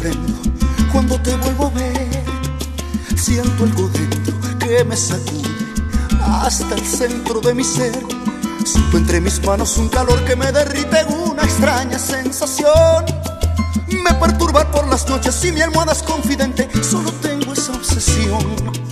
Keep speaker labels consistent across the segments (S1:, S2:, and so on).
S1: sorprendo cuando te vuelvo a ver. Siento algo dentro que me sacude hasta el centro de mi ser. Siento entre mis manos un calor que me derrite, una extraña sensación. Me perturba por las noches y mi almohada es confidente. Solo tengo esa obsesión.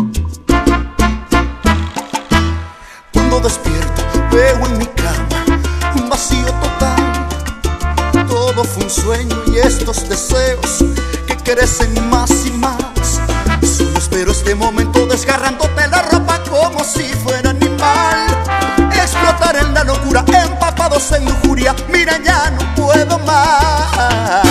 S1: Cuando despierto veo en mi cama un vacío total. Todo fue un sueño y estos deseos que crecen más y más. Solo espero este momento desgarrándote la ropa como si fuera animal. Explotar en la locura, empapados en lujuria. Mira, ya no puedo más.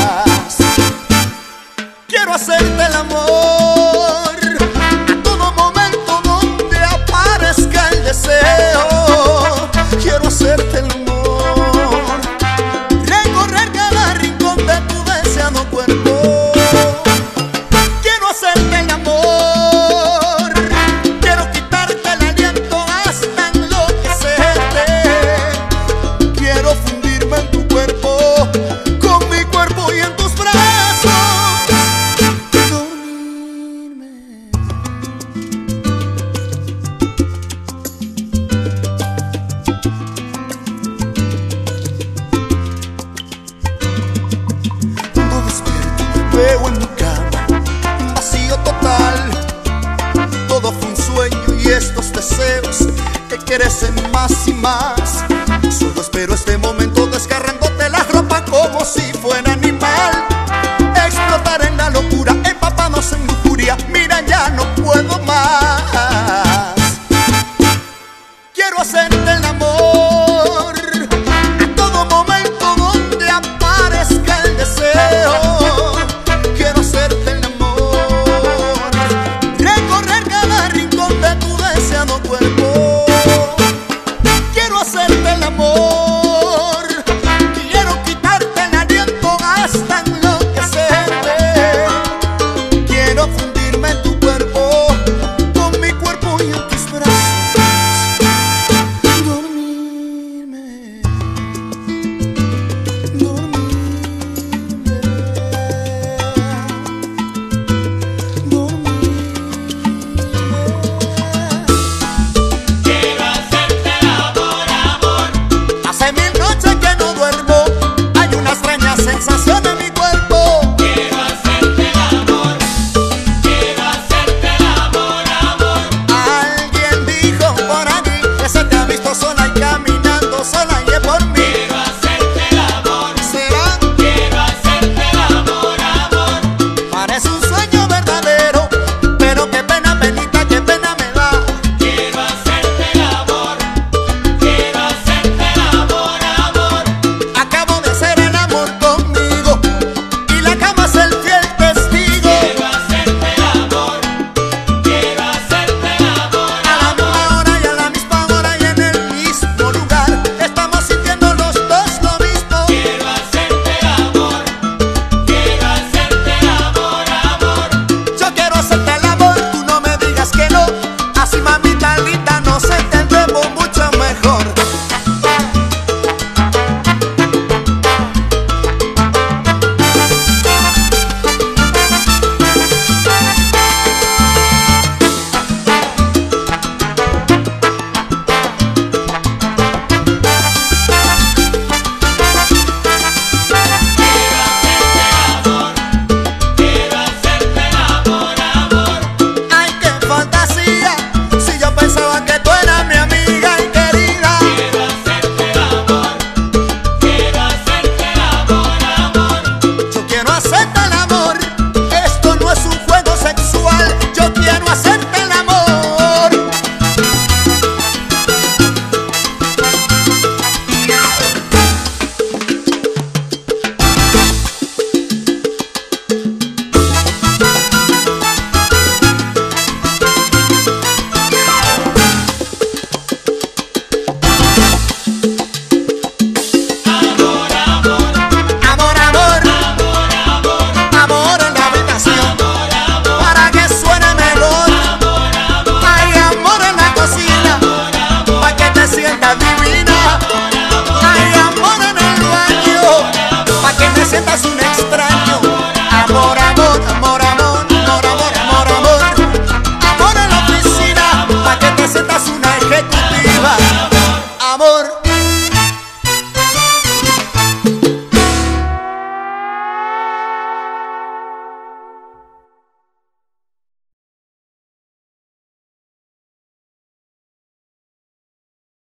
S1: Quiero hacerte el amor a todo momento donde aparezca el deseo. Quiero hacerte el amor, recorrer cada rincón de tu deseado cuerpo. Quiero hacerte el amor, quiero quitarte el aliento hasta enloquecerte. Quiero fundirme en tu cuerpo, con mi cuerpo y en tus brazos. Veo en mi cama un vacío total. Todo fue un sueño y estos deseos que crecen más y más. Solo espero este momento desgarrándote la ropa como si fuera animal. Explotar en la locura, empapados en lujuria. Mira, ya no puedo más. Quiero hacerte el amor a todo momento donde aparezca el deseo. Cuerpo. Quiero hacerte el amor, quiero quitarte el aliento hasta enloquecerte. Quiero fundirme en tu cuerpo, con mi cuerpo y en tus brazos. Dormirme, dormirme, dormirme. Sensación en mi cuerpo.
S2: Quiero hacerte el amor, quiero hacerte el amor, amor.
S1: Alguien dijo por aquí que se te ha visto sola y caminando sola y es por mí.
S2: Quiero hacerte el amor,
S1: ¿será?
S2: quiero hacerte el amor, amor.
S1: Parece un sueño verdadero, pero qué pena, penita, qué pena me da.
S2: Quiero hacerte el amor, quiero hacerte el amor, amor.
S1: Acabo de hacer el amor conmigo y la cama es el fiel testigo.
S2: Quiero hacerte el amor, quiero hacerte el amor,
S1: A la misma hora y a la misma hora y en el mismo lugar estamos sintiendo los dos lo mismo.
S2: quiero hacerte el amor, quiero hacerte el amor, amor.
S1: Yo quiero hacerte el amor, tú no me digas que no. Así, mamita linda, nos entendemos mucho mejor.
S2: Quiero hacerte el amor, amor.
S1: Ay, qué fantasía, si yo pensaba que tú eras mi amiga y querida.
S2: Quiero hacerte el amor, quiero hacerte el amor, amor.
S1: Yo quiero hacerte el amor, esto no es un juego sexual. Yo quiero hacerte el amor.
S2: Amor, amor,
S1: Amor, amor,
S2: amor, amor,
S1: amor en la habitación
S2: amor, amor,
S1: para que suene mejor.
S2: amor, amor,
S1: Hay amor en la cocina para que te sientas divina. Hay amor en el baño para que te sientas un extraño.